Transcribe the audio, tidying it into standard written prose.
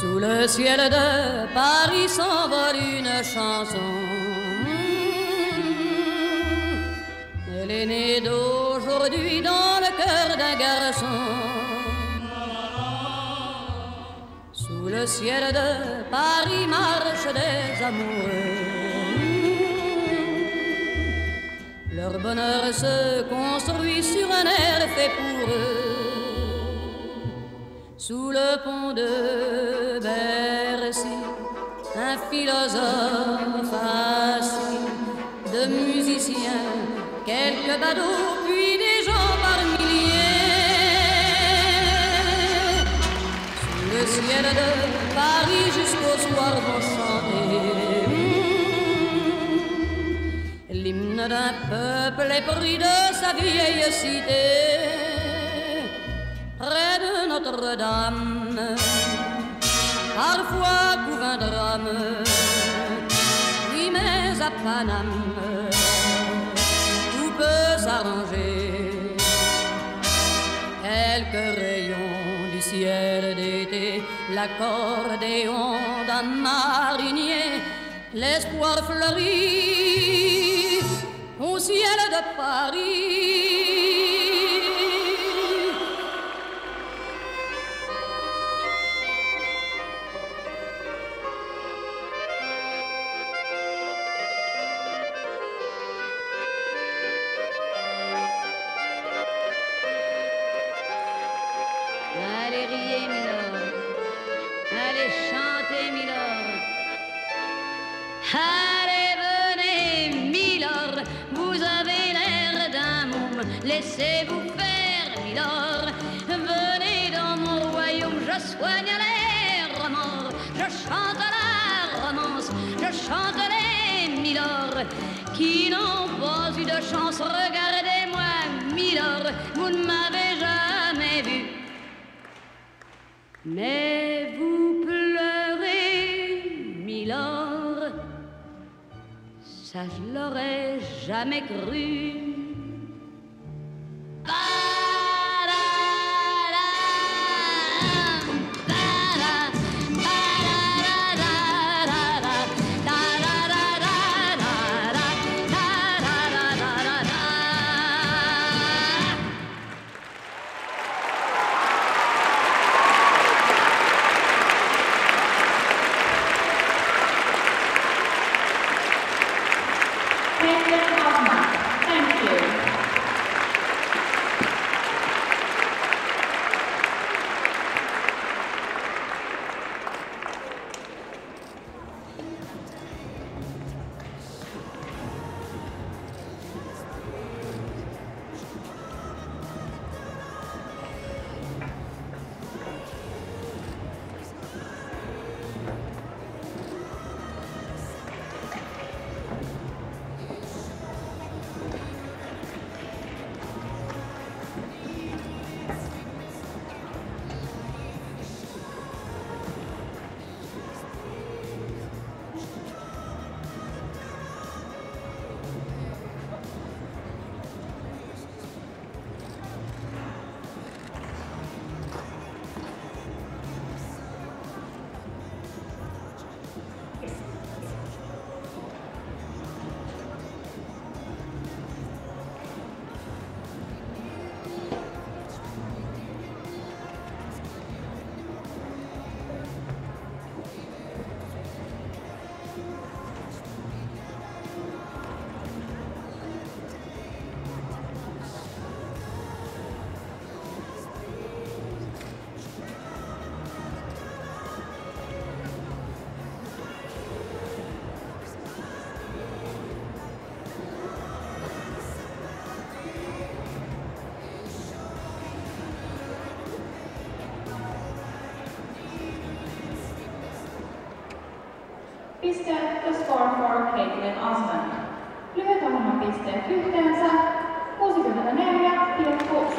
Sous le ciel de Paris s'envole une chanson. Elle est née d'aujourd'hui dans le cœur d'un garçon. Sous le ciel de Paris marchent des amoureux. Leur bonheur se construit sur un air fait pour eux. Sous le pont de Bercy, un philosophe assis, de musiciens, quelques badauds, puis des gens par milliers. Sous le ciel de Paris jusqu'au soir vont chanter l'hymne d'un peuple épris de sa vieille cité. Près de Notre-Dame, parfois couvre un drame. Oui, mais à Paname, tout peut s'arranger. Quelques rayons du ciel d'été, l'accordéon d'un marinier, l'espoir fleurit au ciel de Paris. Allez riez, Milord, allez chanter, Milord. Allez, venez, Milord, vous avez l'air d'un môme, laissez-vous faire, Milord. Venez dans mon royaume, je soigne les remords, je chante la romance, je chante les Milord qui n'ont pas eu de chance. Regardez-moi, Milord, vous ne m'avez jamais vu. Mais vous pleurez, Milord, ça je l'aurais jamais cru. Piste the score for Caitlin Osmond. Lyhyt ohjelmapisteet yhteensä 64,6.